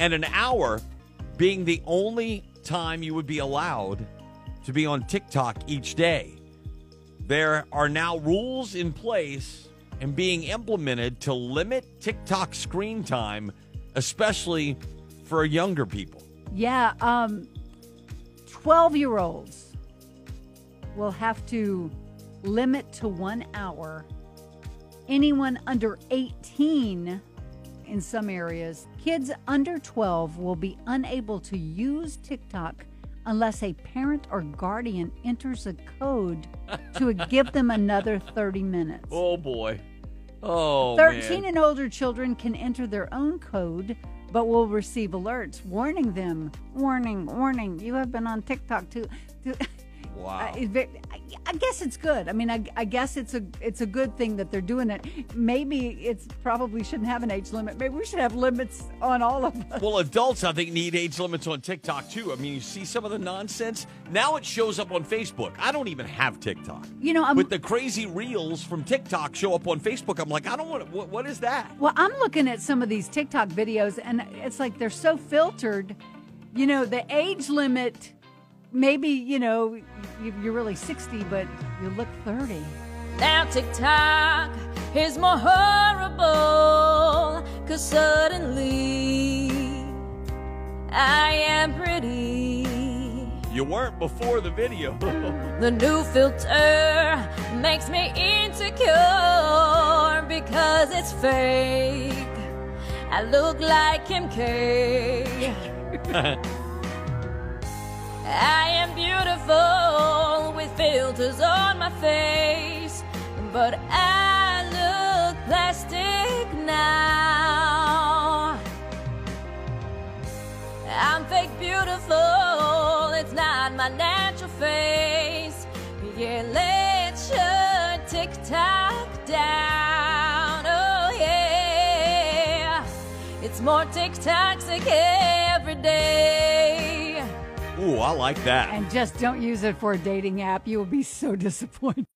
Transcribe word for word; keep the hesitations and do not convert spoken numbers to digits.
and an hour being the only time you would be allowed to be on TikTok each day. There are now rules in place and being implemented to limit TikTok screen time, especially for younger people. Yeah, um, twelve-year-olds will have to limit to one hour. Anyone under eighteen in some areas, kids under twelve will be unable to use TikTok unless a parent or guardian enters a code to give them another thirty minutes. Oh, boy. Oh, thirteen man. and older children can enter their own code, but will receive alerts warning them, warning, warning, you have been on TikTok too. too. Wow. I, I guess it's good. I mean, I, I guess it's a it's a good thing that they're doing it. Maybe it's probably shouldn't have an age limit. Maybe we should have limits on all of us. Well, adults, I think, need age limits on TikTok, too. I mean, you see some of the nonsense. Now it shows up on Facebook. I don't even have TikTok. You know, I'm, But the crazy reels from TikTok show up on Facebook. I'm like, I don't want to, what, what is that? well, I'm looking at some of these TikTok videos, and it's like they're so filtered. You know, the age limit, maybe, you know, you- you're really sixty, but you look thirty. Now TikTok is more horrible, 'cause suddenly I am pretty. You weren't before the video. The new filter makes me insecure because it's fake. I look like Kim K. I am beautiful with filters on my face, but I look plastic now. I'm fake beautiful, it's not my natural face. Yeah, let's shut TikTok down. Oh yeah, it's more TikToks every day. Ooh, I like that. And just don't use it for a dating app. You will be so disappointed.